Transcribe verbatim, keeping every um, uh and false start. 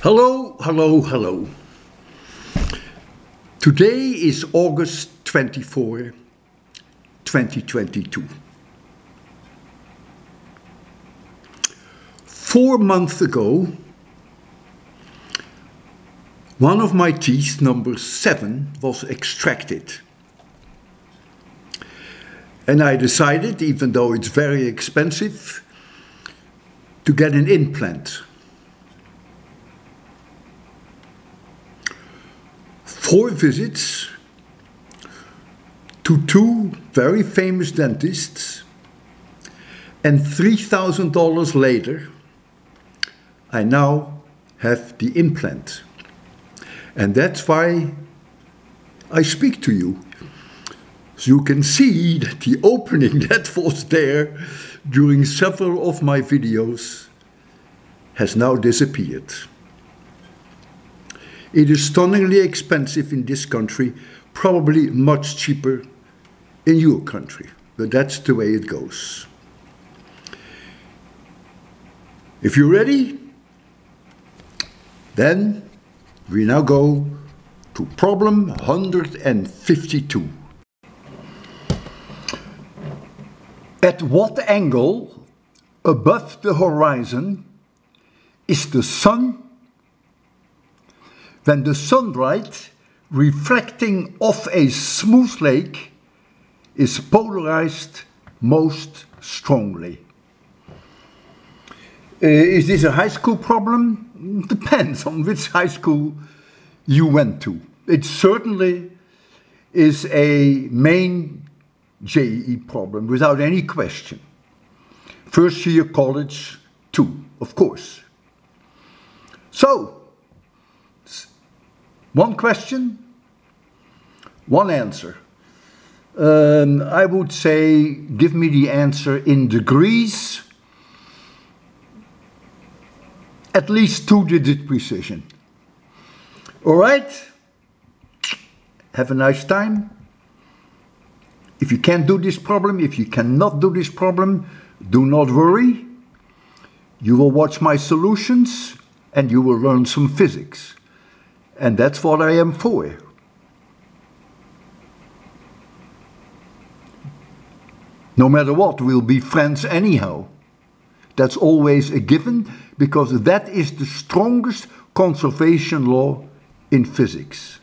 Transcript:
Hello, hello, hello. Today is August twenty-fourth, twenty twenty-two. Four months ago, one of my teeth, number seven, was extracted. And I decided, even though it's very expensive, to get an implant. Four visits to two very famous dentists, and three thousand dollars later, I now have the implant. And that's why I speak to you. So you can see that the opening that was there during several of my videos has now disappeared. It is stunningly expensive in this country, probably much cheaper in your country, but that's the way it goes. If you're ready, then we now go to problem one hundred fifty-two. At what angle above the horizon is the sun when the sunlight reflecting off a smooth lake is polarized most strongly? Uh, is this a high school problem? Depends on which high school you went to. It certainly is a main J E E problem, without any question. First year college, too, of course. So, one question, one answer. Um, I would say, give me the answer in degrees, at least two-digit precision. All right? Have a nice time. If you can't do this problem, if you cannot do this problem, do not worry. You will watch my solutions and you will learn some physics. And that's what I am for. No matter what, we'll be friends anyhow. That's always a given, because that is the strongest conservation law in physics.